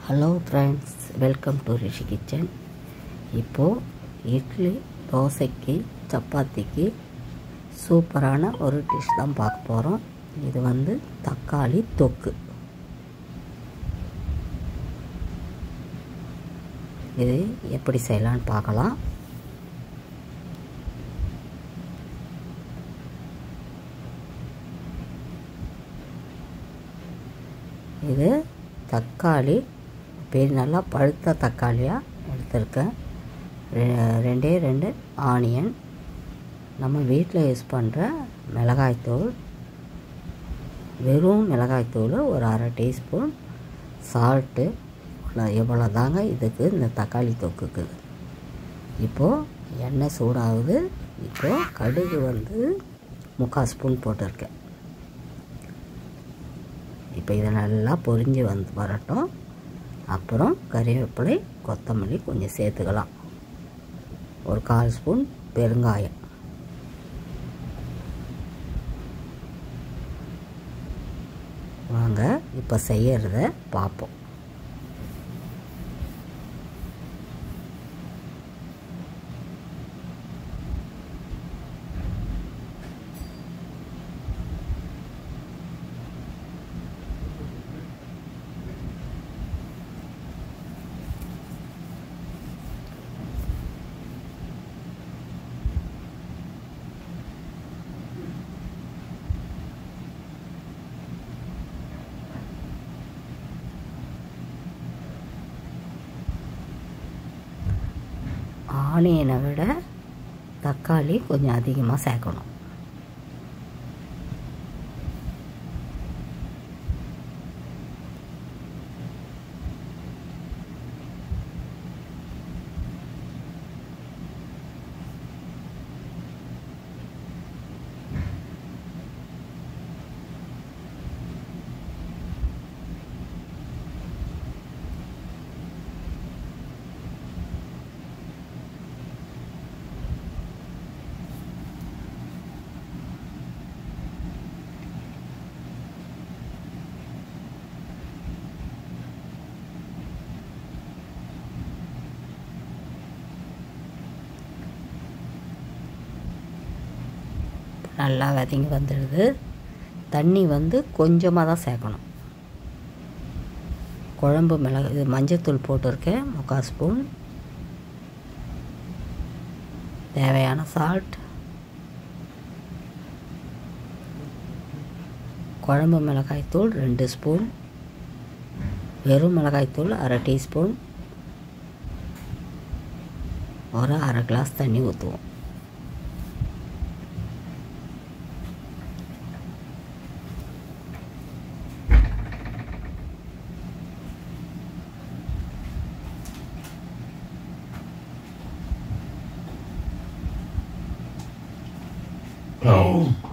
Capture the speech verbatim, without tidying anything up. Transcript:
Hello friends, welcome to Rishi kitchen. இப்போது இட்லி, தோசைக்கு, சப்பாத்திக்கு சூப்பரான ஒரு டிஷ் தான் பார்க்க போகிறோம். இது வந்து தக்காளி தொக்கு. இது எப்படி செய்யலான்னு பார்க்கலாம். இது தக்காளி பெரிய நல்லா பழுத்த தக்காளியாக எடுத்துருக்கேன். ரெண்டே ரெண்டு ஆனியன், நம்ம வீட்டில் யூஸ் பண்ணுற மிளகாய்த்தூள், வெறும் மிளகாய்த்தூள் ஒரு அரை டீஸ்பூன், சால்ட்டு, இவ்வளோ தாங்க இதுக்கு இந்த தக்காளி தொக்குக்கு. இப்போது எண்ணெய் சூடாகுது. இப்போது கடுகு வந்து முக்கால் ஸ்பூன் போட்டிருக்கேன். இப்போ இதை நல்லா பொரிஞ்சு வந்து வரட்டும். அப்புறம் கறிவேப்பிலை, கொத்தமல்லி கொஞ்சம் சேர்த்துக்கலாம். ஒரு கால் ஸ்பூன் பெருங்காயம். வாங்க இப்போ செய்யறத பார்ப்போம். ஆனியனை விட தக்காளி கொஞ்சம் அதிகமாக சேர்க்கணும். நல்லா வதங்கி வந்துடுது. தண்ணி வந்து கொஞ்சமாக தான் சேர்க்கணும். குழம்பு மிளகு இது மஞ்சத்தூள் போட்டிருக்கேன் முக்கால் ஸ்பூன், தேவையான சால்ட், குழம்பு மிளகாய்த்தூள் ரெண்டு ஸ்பூன், வெறும் மிளகாய்த்தூள் அரை டீஸ்பூன், ஒரு அரை கிளாஸ் தண்ணி ஊற்றுவோம். Oh.